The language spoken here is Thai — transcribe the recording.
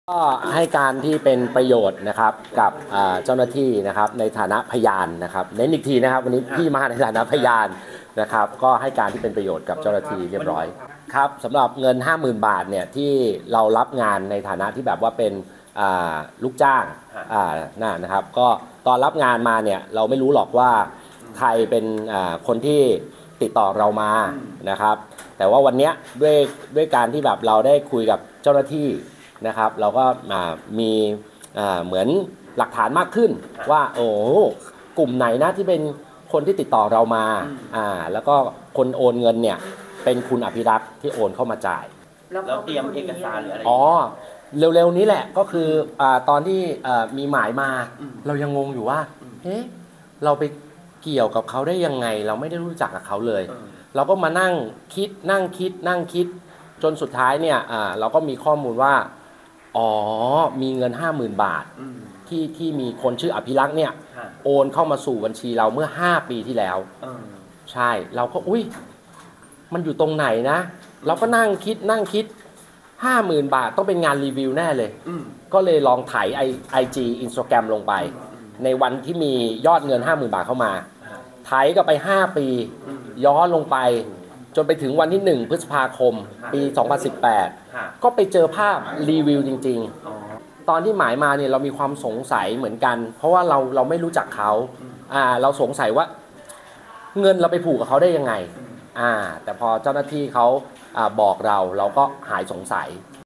ก็ให้การที่เป็นประโยชน์นะครับกับเจ้าหน้าที่นะครับในฐานะพยานนะครับเน้นอีกทีนะครับวันนี้พี่มาในฐานะพยานนะครับก็ให้การที่เป็นประโยชน์กับเจ้าหน้าที่เรียบร้อยครับสำหรับเงิน 50,000 บาทเนี่ยที่เรารับงานในฐานะที่แบบว่าเป็นลูกจ้างนะครับก็ตอนรับงานมาเนี่ยเราไม่รู้หรอกว่าใครเป็นคนที่ติดต่อเรามานะครับแต่ว่าวันนี้ด้วยการที่แบบเราได้คุยกับเจ้าหน้าที่นะครับเราก็มีเหมือนหลักฐานมากขึ้นว่าโอ้กลุ่มไหนนะที่เป็นคนที่ติดต่อเรามาแล้วก็คนโอนเงินเนี่ยเป็นคุณอภิรักษ์ที่โอนเข้ามาจ่ายแล้วเตรียมเอกสารหรืออะไรเร็วๆนี้แหละก็คือตอนที่มีหมายมาเรายังงงอยู่ว่าเฮ้เราไปเกี่ยวกับเขาได้ยังไงเราไม่ได้รู้จักกับเขาเลยเราก็มานั่งคิดจนสุดท้ายเนี่ยเราก็มีข้อมูลว่ามีเงิน 50,000 บาทที่มีคนชื่ออภิรักษ์เนี่ยโอนเข้ามาสู่บัญชีเราเมื่อ5 ปีที่แล้วใช่เราก็อุ้ยมันอยู่ตรงไหนนะเราก็นั่งคิด 50,000 บาทต้องเป็นงานรีวิวแน่เลยก็เลยลองไถIG Instagram ลงไปในวันที่มียอดเงิน 50,000 บาทเข้ามาไถก็ไป5 ปีย้อนลงไปจนไปถึงวันที่1 พฤษภาคมปี 2018ก็ไปเจอภาพรีวิวจริงๆตอนที่หมายมาเนี่ยเรามีความสงสัยเหมือนกันเพราะว่าเราไม่รู้จักเขาเราสงสัยว่าเงินเราไปผูกกับเขาได้ยังไงแต่พอเจ้าหน้าที่เขาบอกเราก็หายสงสัย